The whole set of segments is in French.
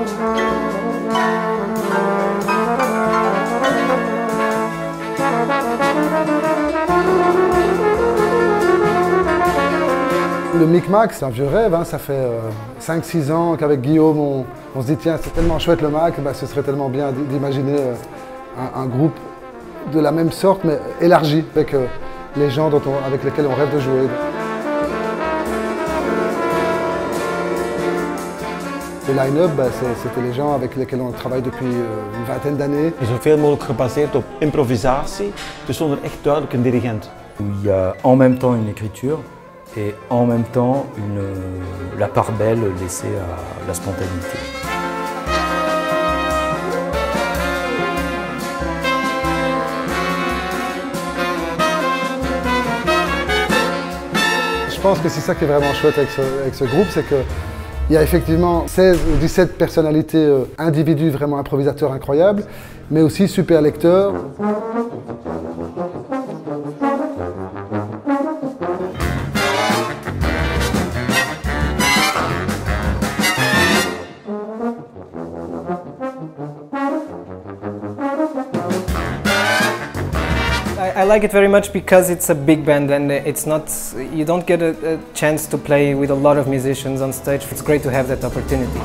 Le Micmac, c'est un vieux rêve, hein. Ça fait 5-6 ans qu'avec Guillaume, on se dit tiens, c'est tellement chouette le Mac, bah, ce serait tellement bien d'imaginer un groupe de la même sorte, mais élargi, avec les gens avec lesquels on rêve de jouer. Le line-up, bah, c'était les gens avec lesquels on travaille depuis une vingtaine d'années. Het is zoveel mogelijk gebaseerd op improvisatie, dus zonder echt duidelijk een dirigent. Il y a en même temps une écriture et en même temps la part belle laissée à la spontanéité. Je pense que c'est ça qui est vraiment chouette avec ce groupe, c'est qu'il y a effectivement 16 ou 17 personnalités, individus vraiment improvisateurs incroyables, mais aussi super lecteurs. I like it very much because it's a big band and you don't get a chance to play with a lot of musicians on stage. It's great to have that opportunity.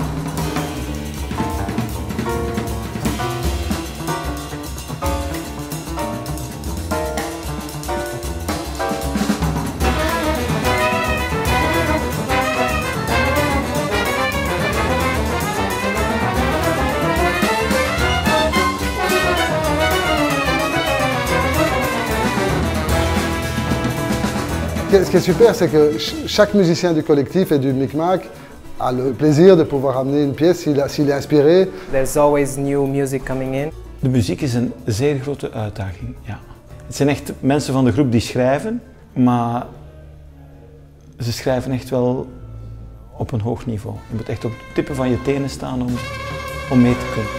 Ce qui est super, c'est que chaque musicien du collectif et du Micmac a le plaisir de pouvoir amener une pièce s'il est inspiré. There's always new music coming in. De muziek is een zeer grote uitdaging, ja. Het zijn echt mensen van de groep die schrijven, maar ze schrijven echt wel op een hoog niveau. Je moet echt op het tippen van je tenen staan om mee te kunnen.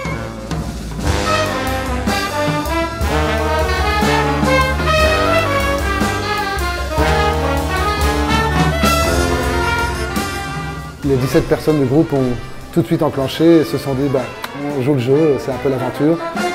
Les 17 personnes du groupe ont tout de suite enclenché et se sont dit, bah, on joue le jeu, c'est un peu l'aventure.